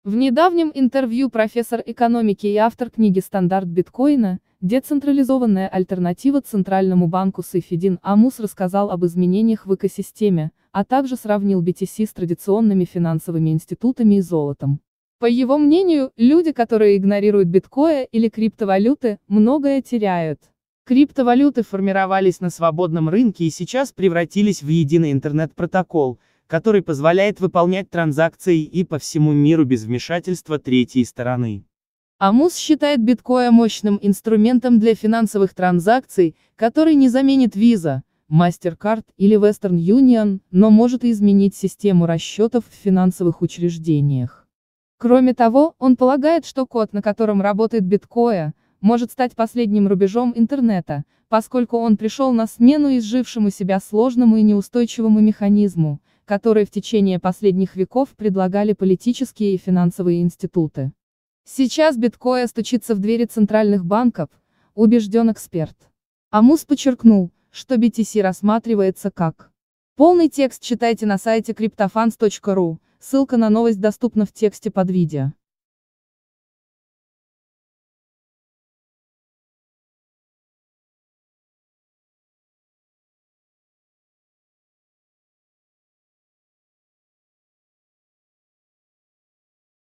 В недавнем интервью профессор экономики и автор книги «Стандарт биткоина. Децентрализованная альтернатива Центральному банку» Сайфеддин Амус рассказал об изменениях в экосистеме, а также сравнил BTC с традиционными финансовыми институтами и золотом. По его мнению, люди, которые игнорируют биткоин или криптовалюты, многое теряют. Криптовалюты формировались на свободном рынке и сейчас превратились в единый интернет-протокол, который позволяет выполнять транзакции и по всему миру без вмешательства третьей стороны. Амус считает биткоин мощным инструментом для финансовых транзакций, который не заменит Visa, MasterCard или Western Union, но может изменить систему расчетов в финансовых учреждениях. Кроме того, он полагает, что код, на котором работает биткоин, может стать последним рубежом интернета, поскольку он пришел на смену изжившему себя сложному и неустойчивому механизму, который в течение последних веков предлагали политические и финансовые институты. Сейчас биткоин стучится в двери центральных банков, убежден эксперт. Амус подчеркнул, что BTC рассматривается как. Полный текст читайте на сайте cryptofans.ru, ссылка на новость доступна в тексте под видео.